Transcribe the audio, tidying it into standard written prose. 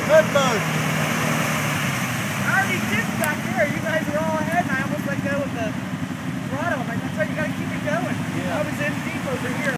Good boat. I already did back there. You guys were all ahead, and I almost let go of the throttle. I'm like, that's right, you got to keep it going. Yeah. I was in deep over here.